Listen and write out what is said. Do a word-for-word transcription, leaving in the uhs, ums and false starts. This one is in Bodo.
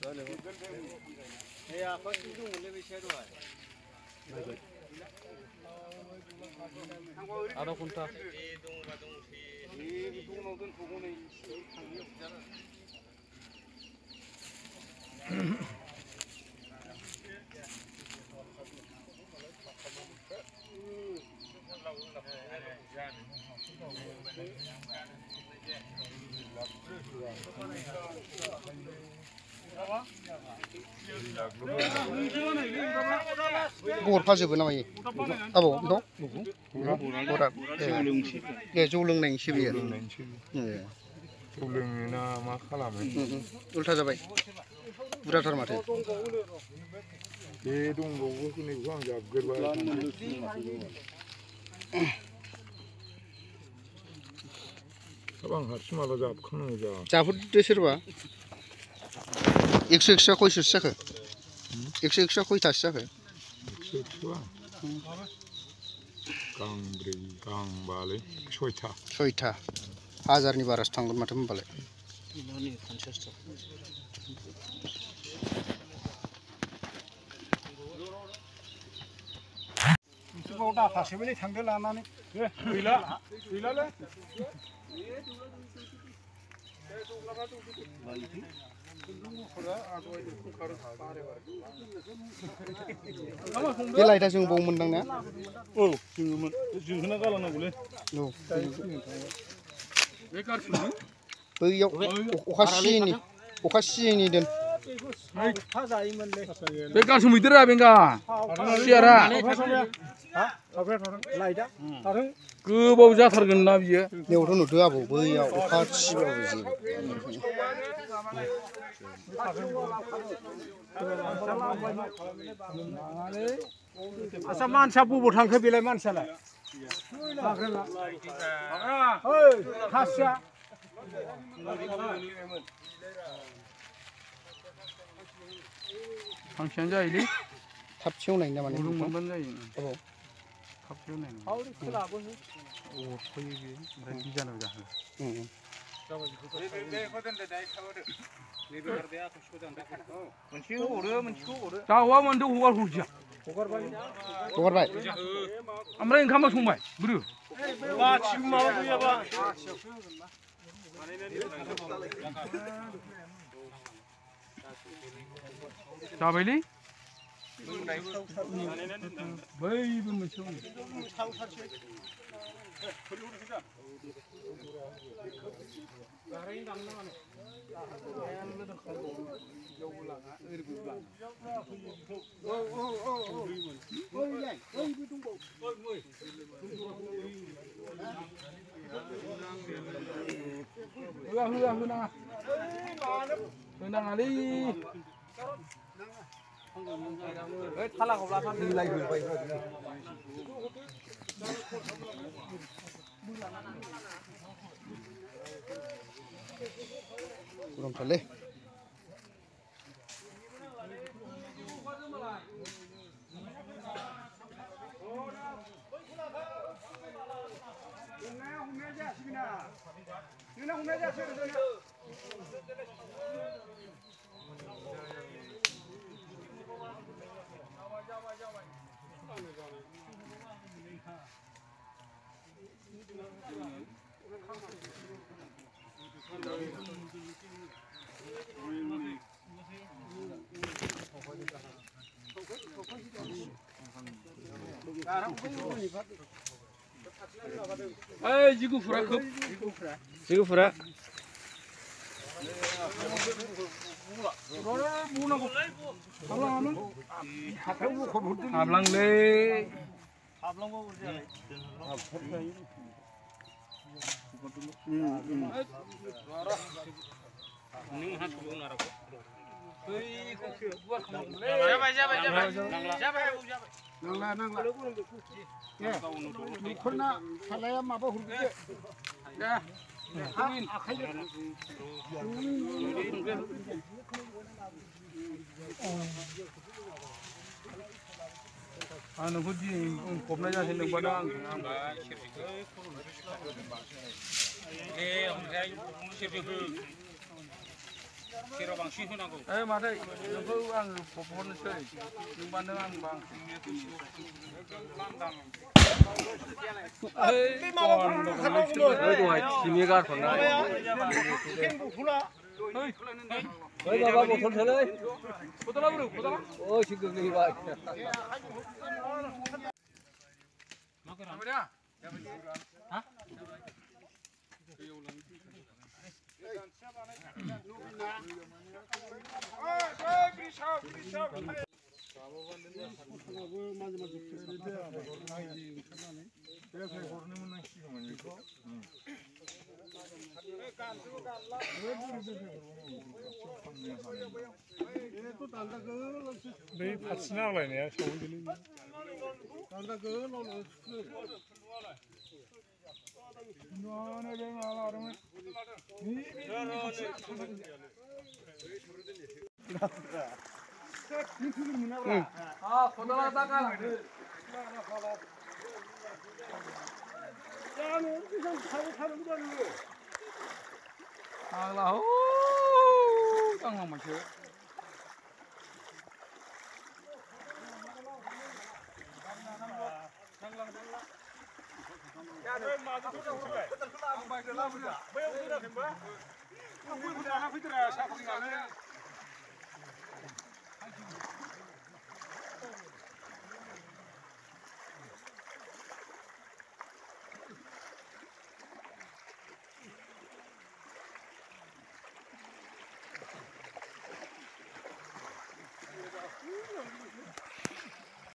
आधा घन्टा गरफाजोबो नामा इयो आबौ बेखौ गरा ए जौ लोंनायनिसो बेयो जौ लोङो ना मा खालामो उल्था जाबाय बुरजाथार माथो बे दंबावो होननायखौ आं जाबगोरबाय आं हारसिंमाला जाबखानांगौ जा जाफोरदो सोरबा एकस' एकस'आ खयसोसो जाखो एकस' एकस'आ खयथासो जाखो एकस' एकस'आ गांब्रै गांबालै सयथा सयथा हाजारनि बारासो थांगोन माथो होनबालाय दाथासेबोलै थांदो लानानै गैला गैलालै बे लाइटआ जोंबावोमोनदां ना औ जोङोमोन जोंहोना गालांनांगौलै औ बैयाव अखा सियैनि अखा सियैनि दोन बे गासै मैदेरा बेंगा सियारा गोबाव जाथारगोन ना बियो बेयावथ' नुदो आबौ बैयाव अखा सिबाबो जेबो आच्छा मानसिया बबाव थांखो बेलाय मानसियालाय खासिया फांसेयानो जायोलै थाब सेवनाय ना माने गुदुं मोनबानो जायो औ थाब सेवनाय अरफैयो बेयो ओमफ्राय बिजानु जाहो जावा मोनदों हगार हरसिया हगारबाय ओमफ्राय ओंखामा संबाय बोरो जाबायलै बैबो मोनसे होआ होआ होनाङा होनाङालै थालाखौ लाफानो लायहोबाय गरमथारलै ओइ जिगुफुरा खोब जिगुफुरा हाबलांलै नांला नांला बेफोरना सालाया माबा हरदो आखाइजों आं नोंखौ दिनै फबनाय जासै नोंबादा आं सेराव बांसिन होनांगौ ए मादै नोंखौ आं हरनोसै नोंबा नों आं बांसिन दहाय थिमि गारहरनाय ओइ बाबा बथल सोलै बथला बोरो बथला ओइ सि गोग्लैबाय मा गोरा हा बै फारसे नांलायनाया सावहैदोलै 아, 거다라다가. 야는 그냥 타고 타는 거 아니야? 아, 나 오, 깡만 마셔. 야, 너 마저 좀 해. 안 봐야 되나 보자. 왜 오더라, 된 거야? 아, 뭘 보자, 하나 보더라, 샤프링 안에.